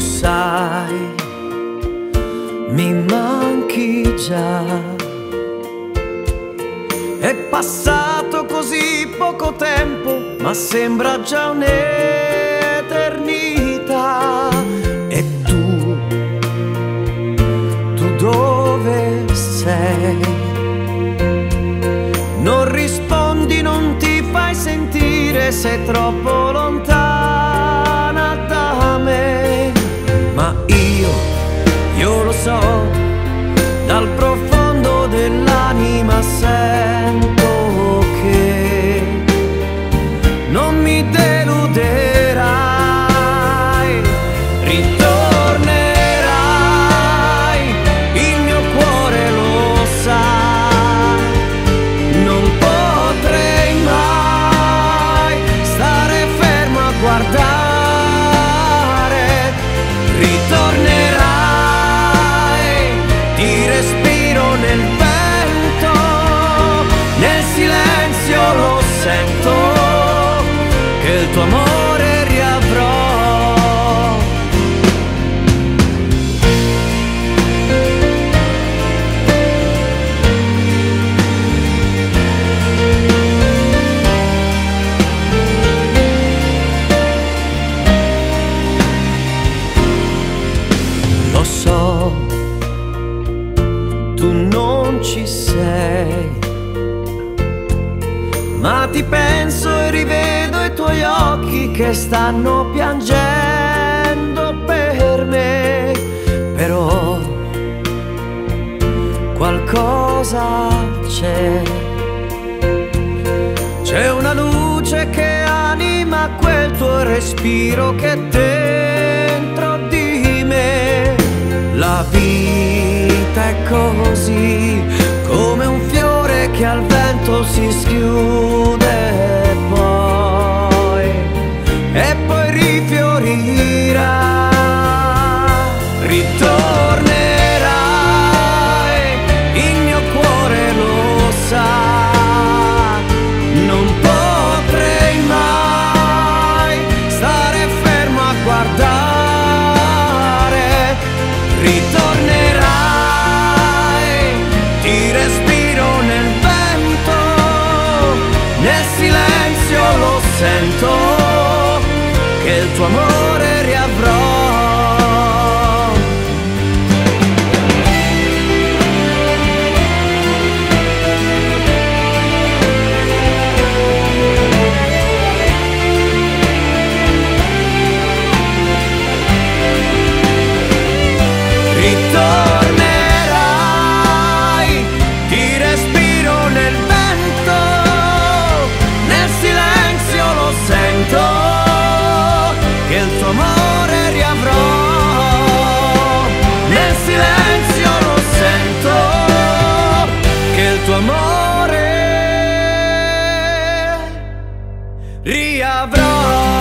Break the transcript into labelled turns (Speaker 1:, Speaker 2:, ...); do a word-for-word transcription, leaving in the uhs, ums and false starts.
Speaker 1: sai, mi manchi già. È passato così poco tempo, ma sembra già un'eternità. E tu, tu dove sei? Non rispondi, non ti fai sentire, sei troppo lontana da me. Ma io, io lo so, dal profondo dell'anima sento che non mi deluderai, ritornerai, il mio cuore lo sa, non potrei mai stare fermo a guardare, ritornerai, ti respiro nel vento, nel silenzio lo sento, che il tuo amore riavrò. Lo so, tu non ci sei, ma ti penso e rivedo i tuoi occhi che stanno piangendo per me. Però qualcosa c'è, c'è una luce che anima quel tuo respiro che è dentro di me. La vita è così, come un fiore che al vento si schiude e poi, e poi rifiorirà. Ritornerai, il mio cuore lo sa, non potrei mai stare fermo a guardare, ritornerai, ti respiro nel vento, nel silenzio lo sento, che il tuo amore riavrò. Ritornerai, ti respiro nel vento, nel silenzio lo sento, che il tuo amore riavrò. Nel silenzio lo sento, che il tuo amore riavrò.